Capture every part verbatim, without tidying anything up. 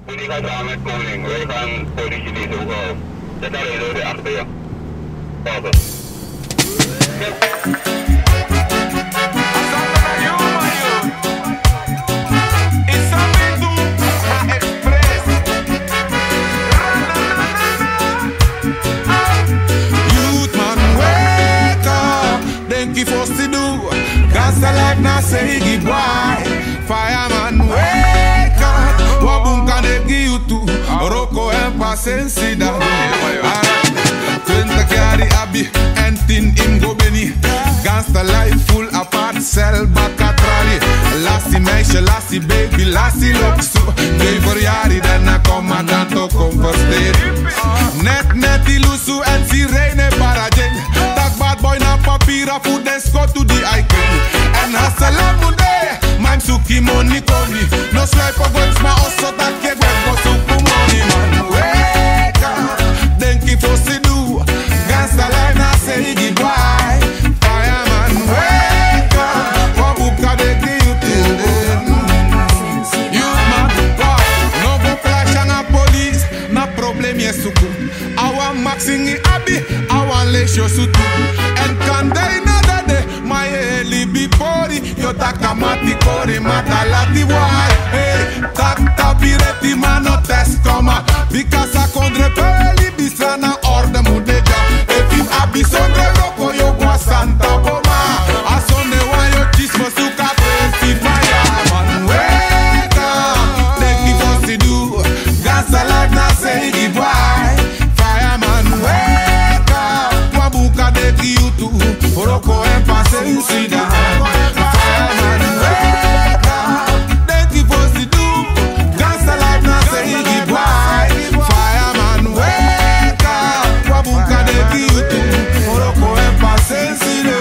Jullie gaat samen met Koning. Wij gaan politie die zoeken op. Zet daar even weer achter je. Passen. Gangsta life now say goodbye. Fireman wake up. Wabunka de giutu. Roko en pasensida. Twintig jaar die abi en tien im go beni. Gangsta life full apart. Cel bakatrali. Lassie meisje, lassie baby, lassie loksu. Twee verjari daarna kom dan to kom versteren. Net net die lusu en sirene parajeng. Tak bad boy na papira food en skot to the icon. En hasalamu de, mijn suki money koni. No swipe of words, maar also dat kek weg go suku money man. Wake up, denk je voor ze do. Gangsta life na say goodbye. Fireman wake up, wabuka de guilty. Youth man, wow, no go flash aan a police. Na problem je suku. Awa maxingi abi, awa lesho sutu. En kan they nada de, my heli bipori. Yo takamati kori mata lati wai. Hey, tak tapireti mano test koma. Bikasa kondre peli bisana orde mudeja. If you abi sondre roko yo kwa santa boma. Asonde wa yo chismo suka presi fire. Man wake up, think you want to do. Gangsta life na say goodbye. Fireman wake up, wabuka de kiutu. Roko en pasensida. Fireman wake up, think you want to do. Gangsta life na say goodbye. Fireman wake up, wabuka de kiutu. Roko en pasensida.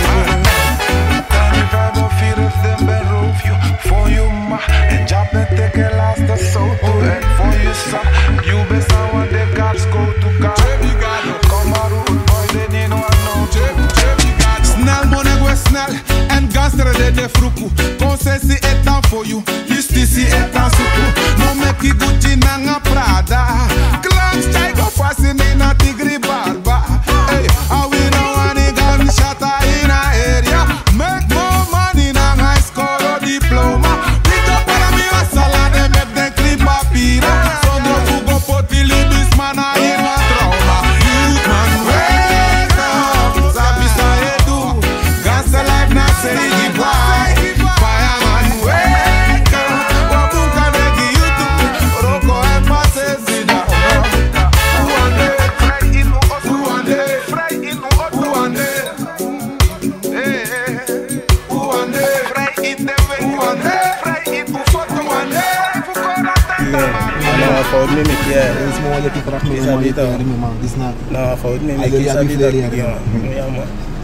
Voor je ma en job en teken laatste soto. En voor je zak, you best I want the guards go to God. Kom maar rood boy, they need no no. Snel money go snel en gangster de de fruku. Concessie etan for you, justitie etan suku. No make it Gucci nanga Prada. Clan style go fasten in a tigri barba. Hey, I we no one gun shot in a area. Make more money nang high school or diploma. Pick up para mi wasala de make them clip papira. Sondro fugo potili bis mana in a trauma. Youth man wake up, sabi sa edu. Gangsta life na say goodbye. Fireman wake up, wabuka de giutu. Roko en pasensida. Who and they? Vrij in uw auto, Who and they? vrij in uw auto. Who and they? Hey, hey. Who and they? Vrij in de weg, Who and they? vrij in uw foto. Who and they? Vrij voor Coratanda, man. No, fout me make yeah. It's more like you for me. It's a bit, uh, This not. No, fout me I make get it's you a a bit bit of later. yeah. Yeah, man.